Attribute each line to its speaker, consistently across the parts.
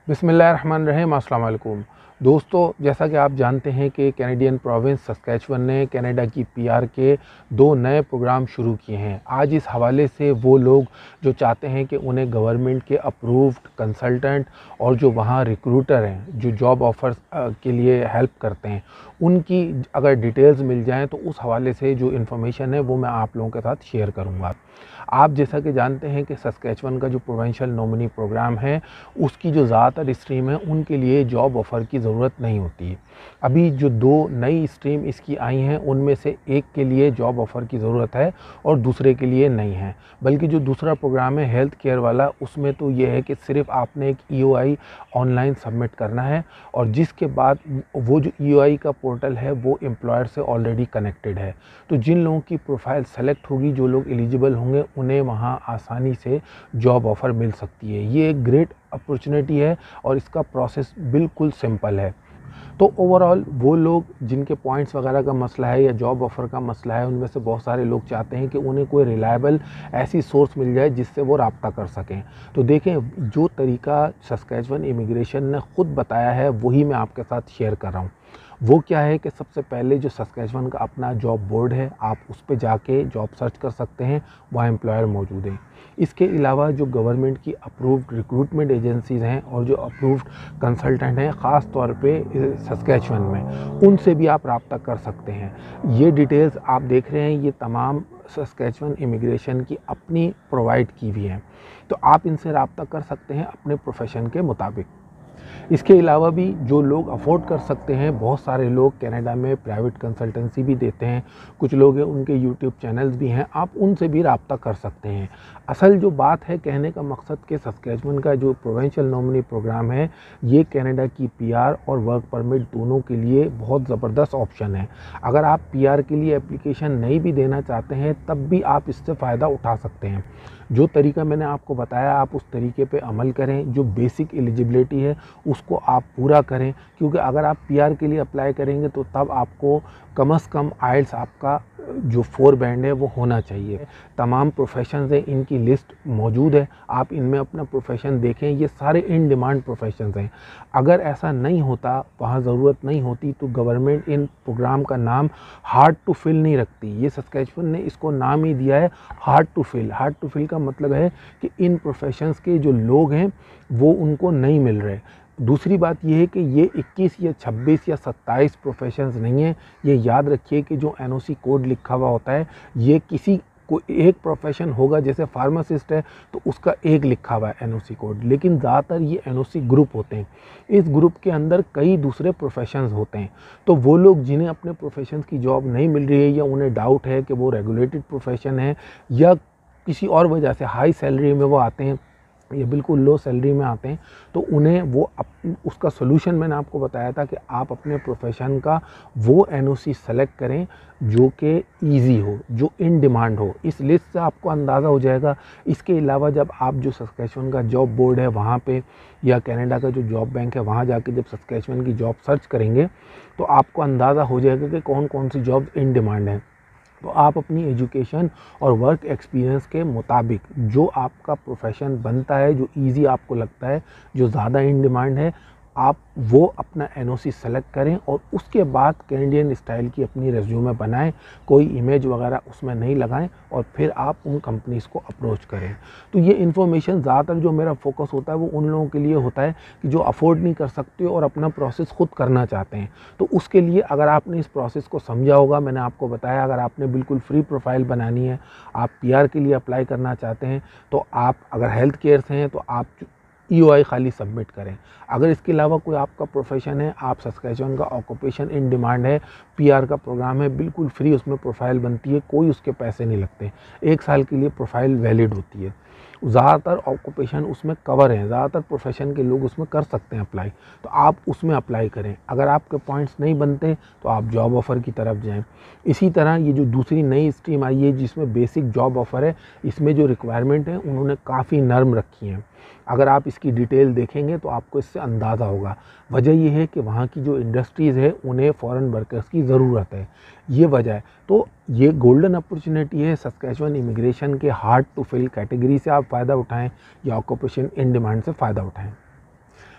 Speaker 1: बिस्मिल्लाहिर्रहमानिर्रहीम। अस्सलाम वालेकुम दोस्तों, जैसा कि आप जानते हैं कि कैनेडियन प्रोविंस सस्कैचुअन ने कनाडा की पीआर के 2 नए प्रोग्राम शुरू किए हैं। आज इस हवाले से वो लोग जो चाहते हैं कि उन्हें गवर्नमेंट के अप्रूव्ड कंसल्टेंट और जो वहाँ रिक्रूटर हैं जो जॉब ऑफ़र्स के लिए हेल्प करते हैं, उनकी अगर डिटेल्स मिल जाएँ तो उस हवाले से जो इन्फॉर्मेशन है वो मैं आप लोगों के साथ शेयर करूँगा। आप जैसा कि जानते हैं कि सस्कैचुअन का जो प्रोविंशियल नॉमिनी प्रोग्राम है, उसकी जो ज़्यादातर स्ट्रीम है उनके लिए जॉब ऑफ़र की ज़रूरत नहीं होती है। अभी जो 2 नई स्ट्रीम इसकी आई हैं, उनमें से एक के लिए जॉब ऑफ़र की ज़रूरत है और दूसरे के लिए नहीं है। बल्कि जो दूसरा प्रोग्राम है हेल्थ केयर वाला, उसमें तो ये है कि सिर्फ़ आपने एक ईओआई ऑनलाइन सबमिट करना है और जिसके बाद वो जो ईओआई का पोर्टल है वो एम्प्लॉयर से ऑलरेडी कनेक्टेड है। तो जिन लोगों की प्रोफाइल सेलेक्ट होगी, जो लोग एलिजिबल होंगे, उन्हें वहाँ आसानी से जॉब ऑफ़र मिल सकती है। ये एक ग्रेट अपॉर्चुनिटी है और इसका प्रोसेस बिल्कुल सिंपल है। तो ओवरऑल वो लोग जिनके पॉइंट्स वगैरह का मसला है या जॉब ऑफ़र का मसला है, उनमें से बहुत सारे लोग चाहते हैं कि उन्हें कोई रिलायबल ऐसी सोर्स मिल जाए जिससे वो राब्ता कर सकें। तो देखें, जो तरीका सस्कैचुअन इमिग्रेशन ने ख़ुद बताया है वही मैं आपके साथ शेयर कर रहा हूँ। वो क्या है कि सबसे पहले जो सस्कैचुअन का अपना जॉब बोर्ड है, आप उस पे जाके जॉब सर्च कर सकते हैं, वहाँ एम्प्लॉयर मौजूद हैं। इसके अलावा जो गवर्नमेंट की अप्रूव्ड रिक्रूटमेंट एजेंसीज़ हैं और जो अप्रूव्ड कंसल्टेंट हैं, ख़ास तौर पे सस्कैचुअन में, उनसे भी आप राब्ता कर सकते हैं। ये डिटेल्स आप देख रहे हैं, ये तमाम सस्कैचुअन इमिग्रेशन की अपनी प्रोवाइड की हुई हैं। तो आप इनसे राब्ता कर सकते हैं अपने प्रोफेशन के मुताबिक। इसके अलावा भी जो लोग अफोर्ड कर सकते हैं, बहुत सारे लोग कनाडा में प्राइवेट कंसल्टेंसी भी देते हैं, कुछ लोग हैं उनके यूट्यूब चैनल्स भी हैं, आप उनसे भी राब्ता कर सकते हैं। असल जो बात है, कहने का मकसद कि सस्कैचुअन का जो प्रोविंशियल नॉमिनी प्रोग्राम है, ये कनाडा की पीआर और वर्क परमिट दोनों के लिए बहुत ज़बरदस्त ऑप्शन है। अगर आप पीआर के लिए एप्लीकेशन नहीं भी देना चाहते हैं, तब भी आप इससे फ़ायदा उठा सकते हैं। जो तरीका मैंने आपको बताया, आप उस तरीके पे अमल करें। जो बेसिक एलिजिबिलिटी है उसको आप पूरा करें, क्योंकि अगर आप पीआर के लिए अप्लाई करेंगे तो तब आपको कम से कम आइल्स आपका जो 4 बैंड है वो होना चाहिए। तमाम प्रोफेशंस हैं, इनकी लिस्ट मौजूद है, आप इनमें अपना प्रोफेशन देखें। ये सारे इन डिमांड प्रोफेशंस हैं। अगर ऐसा नहीं होता, वहाँ ज़रूरत नहीं होती, तो गवर्नमेंट इन प्रोग्राम का नाम हार्ड टू फिल नहीं रखती। ये सस्कैचुअन ने इसको नाम ही दिया है hard to fill. Hard to fill का मतलब है कि इन प्रोफेशंस के जो लोग हैं वो उनको नहीं मिल रहे। दूसरी बात ये है कि ये 21 या 26 या 27 प्रोफेशंस नहीं हैं। ये याद रखिए कि जो एनओसी कोड लिखा हुआ होता है, ये किसी को एक प्रोफेशन होगा, जैसे फार्मासिस्ट है तो उसका एक लिखा हुआ है एनओसी कोड, लेकिन ज़्यादातर ये एनओसी ग्रुप होते हैं। इस ग्रुप के अंदर कई दूसरे प्रोफेशंस होते हैं। तो वो लोग जिन्हें अपने प्रोफेशंस की जॉब नहीं मिल रही है या उन्हें डाउट है कि वो रेगुलेटेड प्रोफेशन है या किसी और वजह से हाई सैलरी में वो आते हैं या बिल्कुल लो सैलरी में आते हैं, तो उन्हें वो उसका सोल्यूशन मैंने आपको बताया था कि आप अपने प्रोफेशन का वो एनओसी सेलेक्ट करें जो कि ईजी हो, जो इन डिमांड हो। इस लिस्ट से आपको अंदाज़ा हो जाएगा। इसके अलावा जब आप जो सस्कैचुअन का जॉब बोर्ड है वहाँ पे या कनाडा का जो जॉब बैंक है वहाँ जाके जब सस्कैचुअन की जॉब सर्च करेंगे तो आपको अंदाज़ा हो जाएगा कि कौन कौन सी जॉब इन डिमांड है। तो आप अपनी एजुकेशन और वर्क एक्सपीरियंस के मुताबिक जो आपका प्रोफेशन बनता है, जो इजी आपको लगता है, जो ज़्यादा इन डिमांड है, आप वो अपना एनओसी सेलेक्ट करें और उसके बाद कैनेडियन स्टाइल की अपनी रिज्यूमे बनाएं। कोई इमेज वगैरह उसमें नहीं लगाएं और फिर आप उन कंपनीज़ को अप्रोच करें। तो ये इन्फॉर्मेशन ज़्यादातर जो मेरा फोकस होता है वो उन लोगों के लिए होता है कि जो अफोर्ड नहीं कर सकते और अपना प्रोसेस खुद करना चाहते हैं। तो उसके लिए अगर आपने इस प्रोसेस को समझा होगा, मैंने आपको बताया, अगर आपने बिल्कुल फ्री प्रोफाइल बनानी है, आप पीआर के लिए अप्लाई करना चाहते हैं, तो आप अगर हेल्थ केयर से हैं तो आप ईओआई खाली सबमिट करें। अगर इसके अलावा कोई आपका प्रोफेशन है, आप सस्कैचुअन का ऑक्यूपेशन इन डिमांड है, पीआर का प्रोग्राम है, बिल्कुल फ्री उसमें प्रोफाइल बनती है, कोई उसके पैसे नहीं लगते, 1 साल के लिए प्रोफाइल वैलिड होती है। ज़्यादातर ऑक्यूपेशन उसमें कवर है, ज़्यादातर प्रोफेशन के लोग उसमें कर सकते हैं अप्लाई, तो आप उसमें अप्लाई करें। अगर आपके पॉइंट्स नहीं बनते तो आप जॉब ऑफ़र की तरफ जाएं। इसी तरह ये जो दूसरी नई स्ट्रीम आई है जिसमें बेसिक जॉब ऑफ़र है, इसमें जो रिक्वायरमेंट है उन्होंने काफ़ी नर्म रखी हैं। अगर आप इसकी डिटेल देखेंगे तो आपको इससे अंदाज़ा होगा। वजह ये है कि वहाँ की जो इंडस्ट्रीज़ है उन्हें फॉरेन वर्कर्स की ज़रूरत है, ये वजह है। तो ये गोल्डन अपॉर्चुनिटी है सस्कैचुअन इमिग्रेशन के हार्ड टू फिल कैटेगरी से आप फ़ायदा उठाएं या ऑक्यूपेशन इन डिमांड से फ़ायदा उठाएं।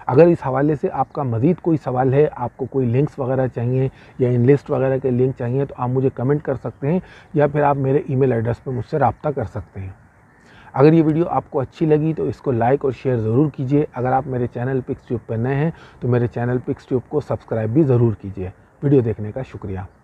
Speaker 1: अगर इस हवाले से आपका मज़ीद कोई सवाल है, आपको कोई लिंक्स वगैरह चाहिए या इनलिस्ट वगैरह के लिंक चाहिए, तो आप मुझे कमेंट कर सकते हैं या फिर आप मेरे ईमेल एड्रेस पर मुझसे रब्ता कर सकते हैं। अगर ये वीडियो आपको अच्छी लगी तो इसको लाइक और शेयर ज़रूर कीजिए। अगर आप मेरे चैनल पिक्स ट्यूब पर नए हैं तो मेरे चैनल पिक्स ट्यूब को सब्सक्राइब भी ज़रूर कीजिए। वीडियो देखने का शुक्रिया।